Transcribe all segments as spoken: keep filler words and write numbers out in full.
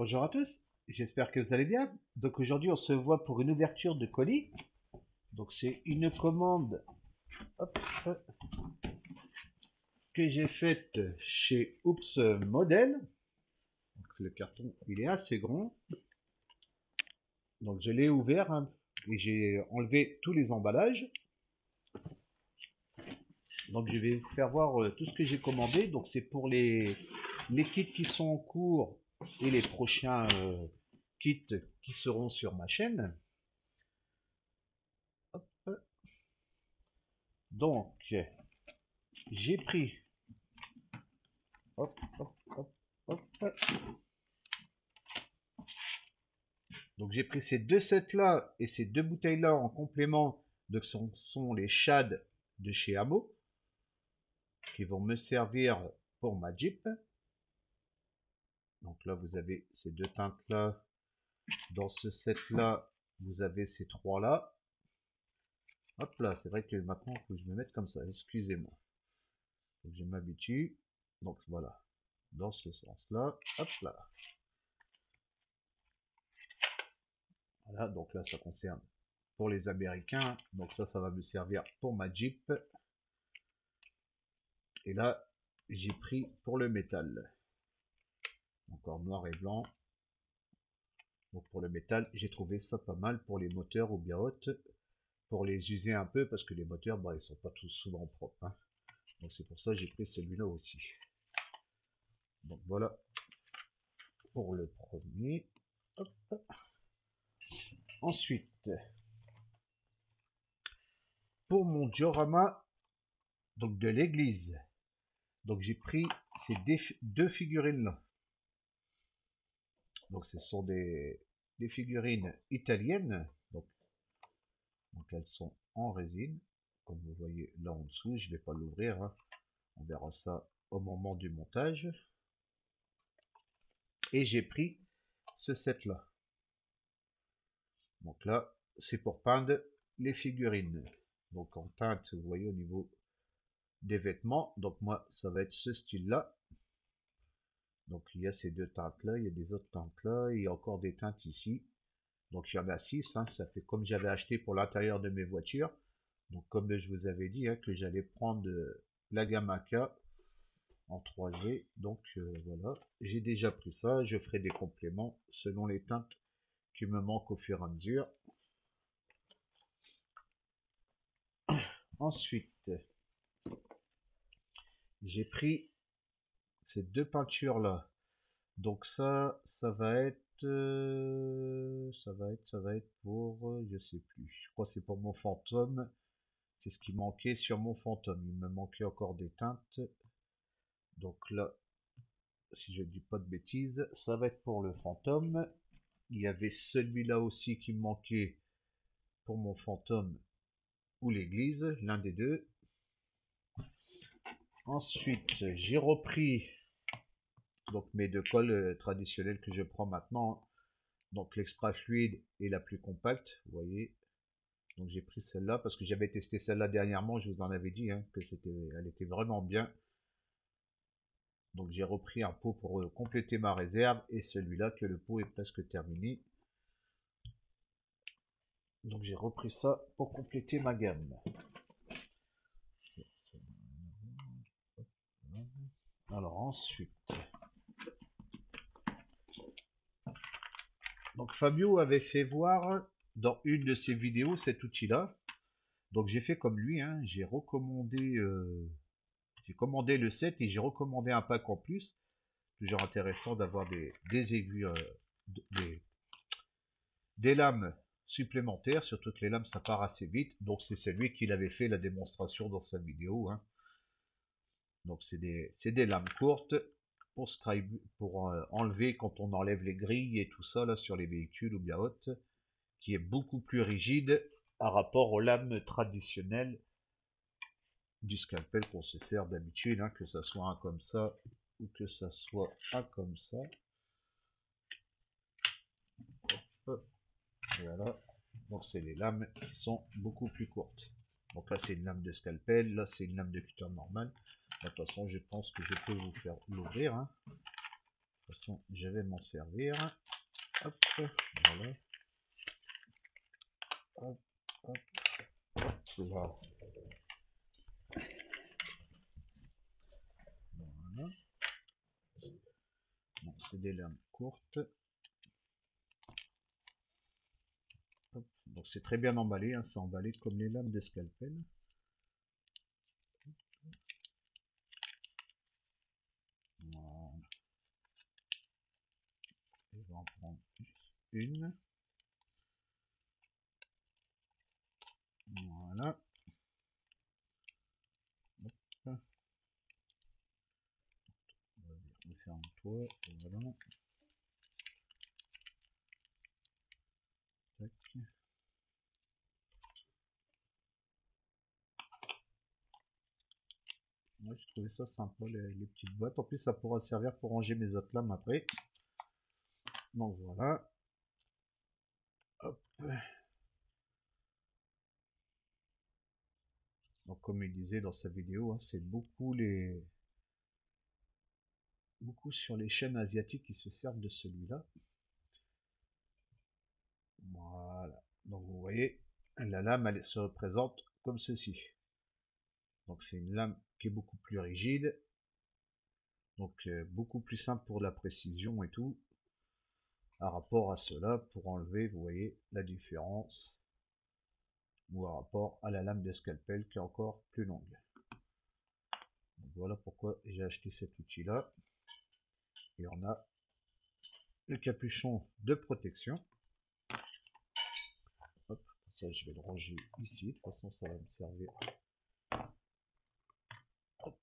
Bonjour à tous, j'espère que vous allez bien. Donc aujourd'hui on se voit pour une ouverture de colis. Donc c'est une commande hop, que j'ai faite chez Oops Model. Donc le carton il est assez grand. Donc je l'ai ouvert hein, et j'ai enlevé tous les emballages. Donc je vais vous faire voir euh, tout ce que j'ai commandé. Donc c'est pour les, les kits qui sont en cours et les prochains euh, kits qui seront sur ma chaîne. Hop. Donc j'ai pris hop, hop, hop, hop. Donc j'ai pris ces deux sets là et ces deux bouteilles là en complément. Donc ce sont, sont les Shad de chez Amo qui vont me servir pour ma Jeep. Donc là vous avez ces deux teintes là. Dans ce set là vous avez ces trois là. Hop là, c'est vrai que maintenant il faut que je me mette comme ça, excusez-moi. Faut que je m'habitue. Donc voilà, dans ce sens là, hop là. Voilà, donc là ça concerne pour les Américains. Donc ça, ça va me servir pour ma Jeep. Et là, j'ai pris pour le métal. Encore noir et blanc. Donc pour le métal, j'ai trouvé ça pas mal pour les moteurs ou bien hautes. Pour les user un peu, parce que les moteurs, bah, ils sont pas tous souvent propres. Hein. Donc c'est pour ça que j'ai pris celui-là aussi. Donc voilà pour le premier. Hop. Ensuite, pour mon diorama donc de l'église. Donc j'ai pris ces deux figurines là. Donc ce sont des, des figurines italiennes. Donc, donc elles sont en résine. Comme vous voyez là en dessous, je ne vais pas l'ouvrir. Hein. On verra ça au moment du montage. Et j'ai pris ce set là. Donc là, c'est pour peindre les figurines. Donc en teinte, vous voyez au niveau des vêtements. Donc moi, ça va être ce style là. Donc il y a ces deux teintes là, il y a des autres teintes là, il y a encore des teintes ici. Donc il y en a six, hein, ça fait comme j'avais acheté pour l'intérieur de mes voitures. Donc comme je vous avais dit hein, que j'allais prendre euh, la gamme A K en trois G. Donc euh, voilà, j'ai déjà pris ça, je ferai des compléments selon les teintes qui me manquent au fur et à mesure. Ensuite, j'ai pris ces deux peintures là. Donc ça, ça va être, euh, ça va être, ça va être pour, euh, je sais plus. Je crois que c'est pour mon fantôme. C'est ce qui manquait sur mon fantôme. Il me manquait encore des teintes. Donc là, si je dis pas de bêtises, ça va être pour le fantôme. Il y avait celui-là aussi qui me manquait pour mon fantôme ou l'église, l'un des deux. Ensuite, j'ai repris donc mes deux colles traditionnelles que je prends maintenant. Donc l'extra fluide et la plus compacte, vous voyez. Donc j'ai pris celle-là parce que j'avais testé celle-là dernièrement, je vous en avais dit hein, que c'était, elle était vraiment bien. Donc j'ai repris un pot pour compléter ma réserve et celui-là que le pot est presque terminé. Donc j'ai repris ça pour compléter ma gamme. Alors ensuite, donc Fabio avait fait voir dans une de ses vidéos cet outil-là. Donc j'ai fait comme lui, hein, j'ai recommandé, euh, j'ai commandé le set et j'ai recommandé un pack en plus. Toujours intéressant d'avoir des, des aiguilles, euh, des, des lames supplémentaires, surtout que les lames ça part assez vite. Donc c'est celui qui avait fait la démonstration dans sa vidéo. Hein. Donc c'est des, des lames courtes pour, scribe, pour euh, enlever quand on enlève les grilles et tout ça là sur les véhicules ou bien hautes, qui est beaucoup plus rigide par rapport aux lames traditionnelles du scalpel qu'on se sert d'habitude, hein, que ça soit un comme ça ou que ça soit un comme ça. Hop, voilà. Donc c'est les lames qui sont beaucoup plus courtes. Donc là c'est une lame de scalpel, là c'est une lame de cutter normale. De toute façon je pense que je peux vous faire l'ouvrir. Hein. toute façon, je vais m'en servir. Hop, voilà. Hop, hop, hop, là. Voilà. Bon, c'est des lames courtes. Hop. Donc c'est très bien emballé, hein, c'est emballé comme les lames de scalpel. Voilà. Je vais en prendre une. Voilà. Hop. On va faire un toit. Voilà. Tac. Moi, je trouvais ça sympa, les, les petites boîtes. En plus, ça pourra servir pour ranger mes autres lames après. Donc voilà. Hop. Donc comme il disait dans sa vidéo, hein, c'est beaucoup les beaucoup sur les chaînes asiatiques qui se servent de celui-là. Voilà. Donc vous voyez, la lame elle se représente comme ceci. Donc c'est une lame qui est beaucoup plus rigide. Donc euh, beaucoup plus simple pour la précision et tout. Par rapport à cela, pour enlever, vous voyez la différence. Ou par rapport à la lame de scalpel qui est encore plus longue. Donc voilà pourquoi j'ai acheté cet outil là. Et on a le capuchon de protection. Hop, ça je vais le ranger ici, de toute façon ça va me servir. Hop.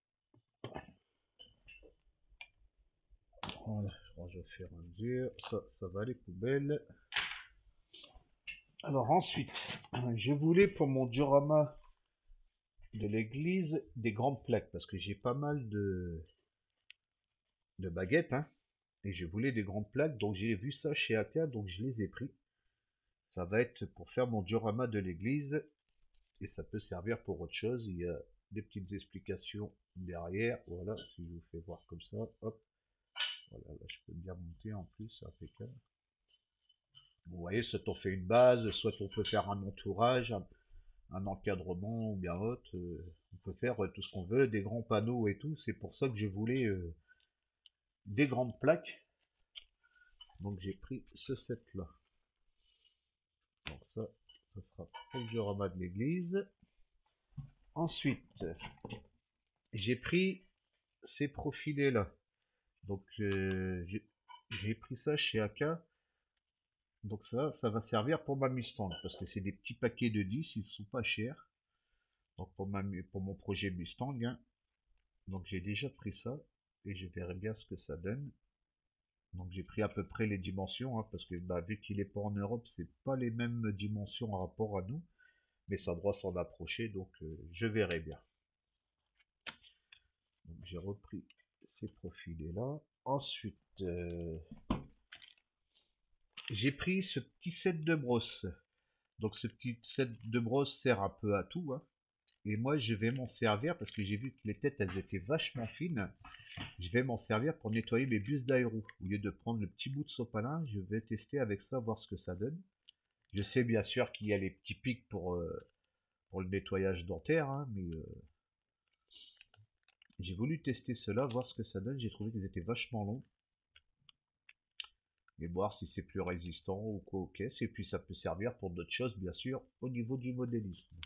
Voilà, je range au fur et à mesure. Ça, ça va les poubelles. Alors ensuite, je voulais pour mon diorama de l'église des grandes plaques parce que j'ai pas mal de, de baguettes, hein, et je voulais des grandes plaques, donc j'ai vu ça chez Aka, donc je les ai pris. Ça va être pour faire mon diorama de l'église et ça peut servir pour autre chose. Il y a des petites explications derrière. Voilà, si je vous fais voir comme ça, hop, voilà, là je peux bien monter en plus, c'est impeccable. Vous voyez, soit on fait une base, soit on peut faire un entourage, un, un encadrement ou bien autre. Euh, on peut faire euh, tout ce qu'on veut, des grands panneaux et tout. C'est pour ça que je voulais euh, des grandes plaques. Donc j'ai pris ce set là. Donc ça, ça sera pour le diorama de l'église. Ensuite, j'ai pris ces profilés là. Donc euh, j'ai pris ça chez Aka. Donc ça, ça va servir pour ma Mustang. Parce que c'est des petits paquets de dix, ils sont pas chers. Donc pour, ma, pour mon projet Mustang. Hein. Donc j'ai déjà pris ça. Et je verrai bien ce que ça donne. Donc j'ai pris à peu près les dimensions. Hein, parce que bah, vu qu'il est pas en Europe, c'est pas les mêmes dimensions en rapport à nous. Mais ça doit s'en approcher. Donc euh, je verrai bien. Donc j'ai repris ces profilés là. Ensuite, euh, j'ai pris ce petit set de brosse. Donc ce petit set de brosse sert un peu à tout. Hein. Et moi je vais m'en servir parce que j'ai vu que les têtes elles étaient vachement fines. Je vais m'en servir pour nettoyer mes bus d'aéro. Au lieu de prendre le petit bout de sopalin, je vais tester avec ça, voir ce que ça donne. Je sais bien sûr qu'il y a les petits pics pour, euh, pour le nettoyage dentaire. Hein, mais euh, j'ai voulu tester cela, voir ce que ça donne. J'ai trouvé qu'ils étaient vachement longs. Et voir si c'est plus résistant ou quoi aux caisses. Et puis ça peut servir pour d'autres choses, bien sûr, au niveau du modélisme.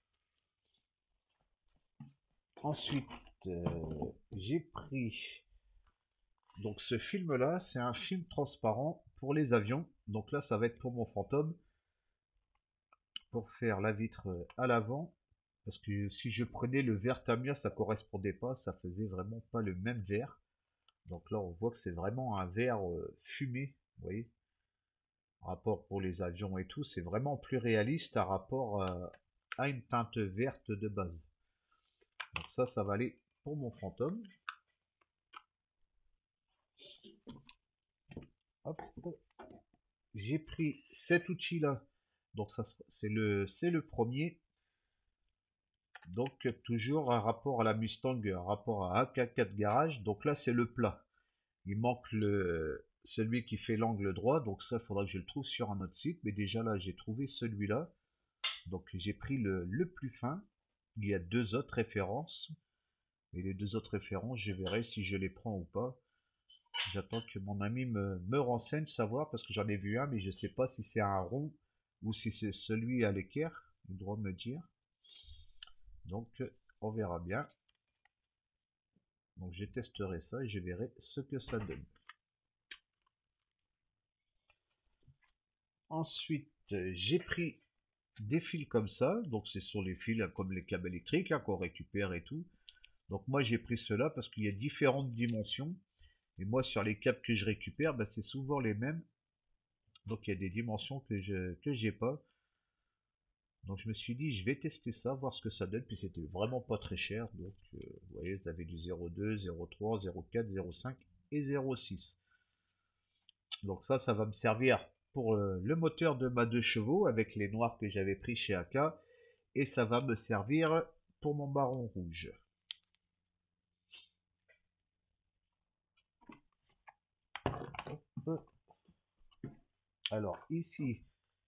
Ensuite, euh, j'ai pris donc ce film là, c'est un film transparent pour les avions. Donc là, ça va être pour mon fantôme, pour faire la vitre à l'avant. Parce que si je prenais le vert Tamiya, ça correspondait pas, ça faisait vraiment pas le même vert. Donc là, on voit que c'est vraiment un vert euh, fumé, vous voyez. Rapport pour les avions et tout, c'est vraiment plus réaliste à rapport à, à une teinte verte de base. Donc ça, ça va aller pour mon fantôme. Hop. J'ai pris cet outil là. Donc ça c'est le c'est le premier. Donc toujours un rapport à la Mustang, un rapport à A K quatre Garage. Donc là c'est le plat. il manque le celui qui fait l'angle droit, donc ça, il faudra que je le trouve sur un autre site. Mais déjà là, j'ai trouvé celui-là. Donc j'ai pris le, le plus fin. Il y a deux autres références. Et les deux autres références, je verrai si je les prends ou pas. J'attends que mon ami me, me renseigne, savoir, parce que j'en ai vu un, mais je sais pas si c'est un rond ou si c'est celui à l'équerre. Il doit me dire. Donc on verra bien. Donc je testerai ça et je verrai ce que ça donne. Ensuite, j'ai pris des fils comme ça. Donc c'est sur les fils hein, comme les câbles électriques hein, qu'on récupère et tout. Donc moi j'ai pris cela parce qu'il y a différentes dimensions. Et moi sur les câbles que je récupère, bah, c'est souvent les mêmes. Donc il y a des dimensions que je que j'ai pas. Donc je me suis dit je vais tester ça, voir ce que ça donne. Puis c'était vraiment pas très cher. Donc euh, vous voyez, vous avez du zéro deux, zéro trois, zéro quatre, zéro cinq et zéro six. Donc ça, ça va me servir pour euh, le moteur de ma deux chevaux avec les noirs que j'avais pris chez A K. Et ça va me servir pour mon baron rouge. Hop. Alors ici,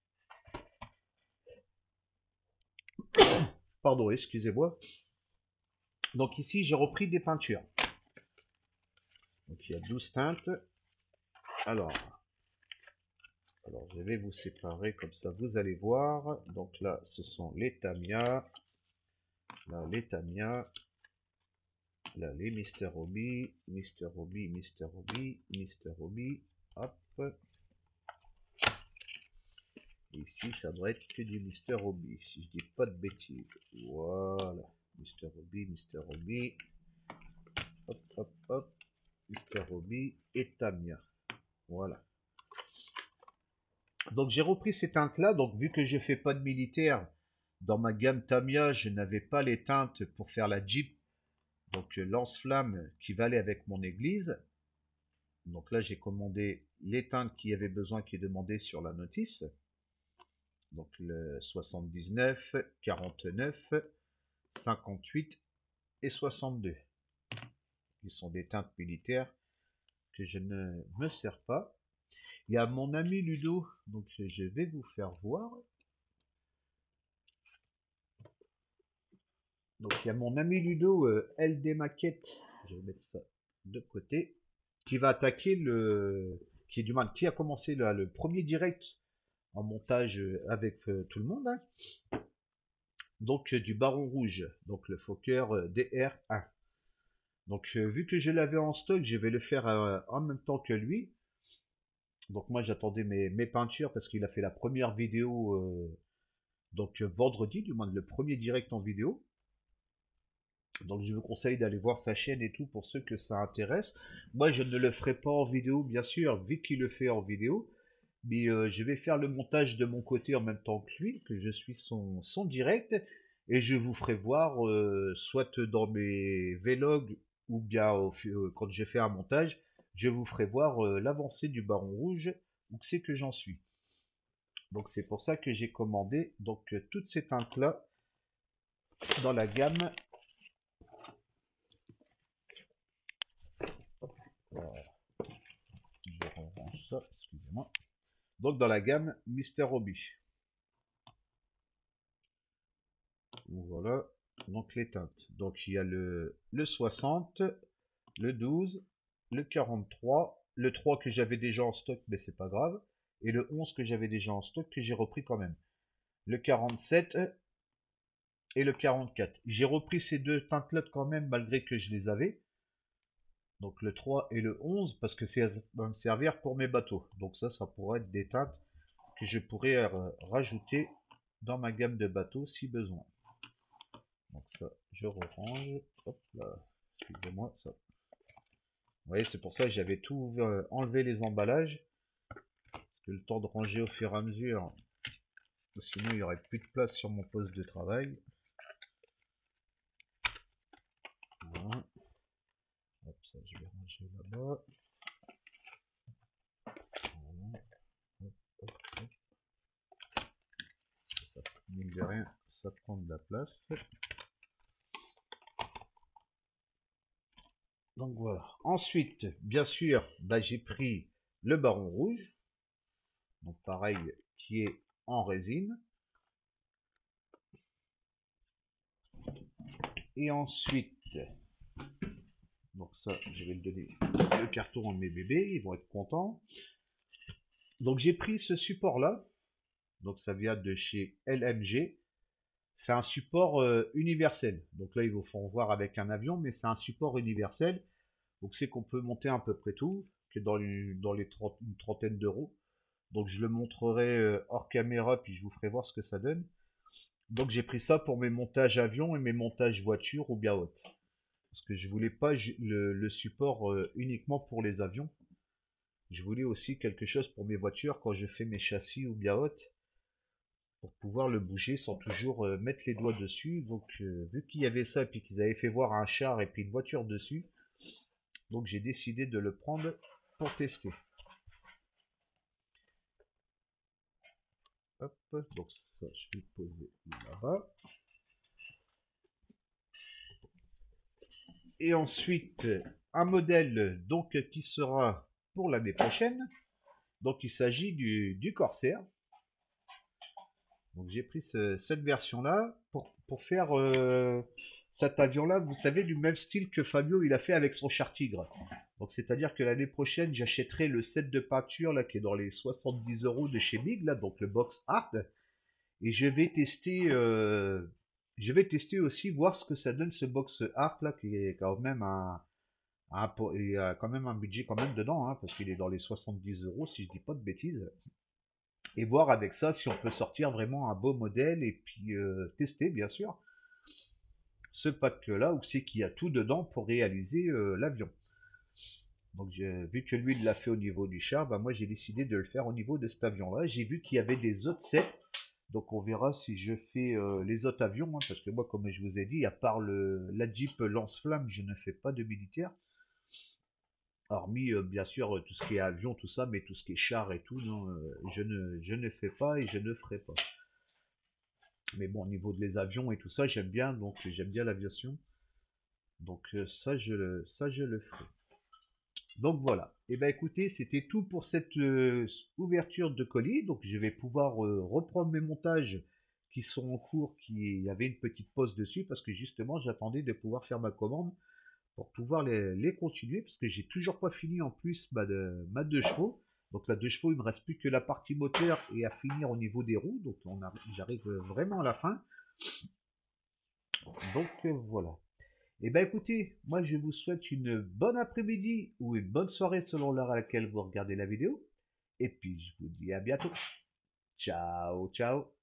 pardon, excusez-moi. Donc ici, j'ai repris des peintures. Donc il y a douze teintes. Alors, alors je vais vous séparer comme ça, vous allez voir. Donc là, ce sont les Tamiya. Là, les Tamiya. Là, les Mister Hobby. Mister Hobby, Mister Hobby, Mister Hobby. Hop. Ici, ça doit être que du Mister Hobby, si je dis pas de bêtises. Voilà. Mister Hobby, Mister Hobby. Hop, hop, hop. Mister Hobby et Tamiya. Voilà. Donc j'ai repris ces teintes là. Donc vu que je fais pas de militaire, dans ma gamme Tamiya, je n'avais pas les teintes pour faire la Jeep. Donc lance-flamme qui va aller avec mon église. Donc là j'ai commandé les teintes qui avaient besoin, qui est demandé sur la notice. Donc le soixante-dix-neuf, quarante-neuf, cinquante-huit et soixante-deux. Qui sont des teintes militaires que je ne me sers pas. Il y a mon ami Ludo, donc je vais vous faire voir. Donc il y a mon ami Ludo, euh, L D Maquette, je vais mettre ça de côté, qui va attaquer le, qui est du mal, qui a commencé là, le premier direct en montage avec euh, tout le monde, hein. Donc euh, du Baron Rouge, donc le Fokker euh, D R un. Donc euh, vu que je l'avais en stock, je vais le faire euh, en même temps que lui. Donc moi j'attendais mes, mes peintures parce qu'il a fait la première vidéo, euh, donc euh, vendredi, du moins le premier direct en vidéo. Donc je vous conseille d'aller voir sa chaîne et tout pour ceux que ça intéresse. Moi je ne le ferai pas en vidéo bien sûr, vu qu'il le fait en vidéo. Mais euh, je vais faire le montage de mon côté en même temps que lui, que je suis son, son direct. Et je vous ferai voir, euh, soit dans mes vlogs ou bien au, euh, quand j'ai fait un montage, je vous ferai voir euh, l'avancée du Baron Rouge, où c'est que j'en suis. Donc c'est pour ça que j'ai commandé donc euh, toutes ces teintes là dans la gamme. Voilà. Je range ça, excusez-moi. Donc dans la gamme Mister Hobby. Voilà, donc les teintes. Donc il y a le, le soixante, le douze, le quarante-trois, le trois que j'avais déjà en stock, mais c'est pas grave, et le onze que j'avais déjà en stock, que j'ai repris quand même. Le quarante-sept et le quarante-quatre. J'ai repris ces deux teintes-là quand même, malgré que je les avais. Donc le trois et le onze, parce que ça va me servir pour mes bateaux. Donc ça, ça pourrait être des teintes que je pourrais euh, rajouter dans ma gamme de bateaux si besoin. Donc ça, je range. Hop là, excusez-moi, ça. Vous voyez, c'est pour ça que j'avais tout euh, enlevé les emballages. Parce que le temps de ranger au fur et à mesure. Sinon, il n'y aurait plus de place sur mon poste de travail. Voilà. Hop, ça, je vais ranger là-bas. Voilà. Hop, hop, hop. Ça, mine de rien, ça prend de la place. Donc voilà. Ensuite, bien sûr, bah, j'ai pris le Baron Rouge. Donc pareil, qui est en résine. Et ensuite, donc ça, je vais le donner le carton à mes bébés, ils vont être contents. Donc j'ai pris ce support-là. Donc ça vient de chez L M G. C'est un support euh, universel. Donc là, ils vous font voir avec un avion, mais c'est un support universel. Donc c'est qu'on peut monter à peu près tout, qui est dans, une, dans les trente, une trentaine d'euros. Donc je le montrerai euh, hors caméra, puis je vous ferai voir ce que ça donne. Donc j'ai pris ça pour mes montages avion et mes montages voiture ou bien haute. Parce que je voulais pas le, le support euh, uniquement pour les avions. Je voulais aussi quelque chose pour mes voitures quand je fais mes châssis ou bien haute. Pour pouvoir le bouger sans toujours euh, mettre les doigts dessus. Donc euh, vu qu'il y avait ça et puis qu'ils avaient fait voir un char et puis une voiture dessus, donc j'ai décidé de le prendre pour tester. Hop, donc ça je vais le poser là-bas. Et ensuite un modèle donc qui sera pour l'année prochaine. Donc il s'agit du, du Corsair. Donc j'ai pris ce, cette version là pour, pour faire euh, cet avion là, vous savez, du même style que Fabio il a fait avec son Char Tigre. Donc c'est à dire que l'année prochaine j'achèterai le set de peinture là qui est dans les soixante-dix euros de chez Big là, donc le box art. Et je vais tester euh, je vais tester aussi voir ce que ça donne ce box art là qui est quand même un, un il y a quand même un budget quand même dedans hein, parce qu'il est dans les soixante-dix euros si je dis pas de bêtises. Et voir avec ça si on peut sortir vraiment un beau modèle et puis euh, tester bien sûr ce pack là où c'est qu'il y a tout dedans pour réaliser euh, l'avion. Donc vu que lui il l'a fait au niveau du char, bah moi j'ai décidé de le faire au niveau de cet avion là. J'ai vu qu'il y avait des autres sets, donc on verra si je fais euh, les autres avions, hein, parce que moi comme je vous ai dit, à part le, la Jeep lance-flamme, je ne fais pas de militaire. Hormis euh, bien sûr tout ce qui est avion, tout ça, mais tout ce qui est char et tout, non, euh, je, ne, je ne fais pas et je ne ferai pas. Mais bon, au niveau des avions et tout ça, j'aime bien, donc j'aime bien l'aviation. Donc euh, ça, je le, ça, je le ferai. Donc voilà. Et eh ben écoutez, c'était tout pour cette euh, ouverture de colis. Donc je vais pouvoir euh, reprendre mes montages qui sont en cours, qui y avait une petite pause dessus, parce que justement j'attendais de pouvoir faire ma commande pour pouvoir les, les continuer, parce que j'ai toujours pas fini en plus ma, de, ma deux chevaux. Donc la deux chevaux, il me reste plus que la partie moteur et à finir au niveau des roues. Donc on j'arrive vraiment à la fin. Donc euh, voilà. Et ben écoutez, moi je vous souhaite une bonne après-midi ou une bonne soirée selon l'heure à laquelle vous regardez la vidéo. Et puis je vous dis à bientôt. Ciao, ciao.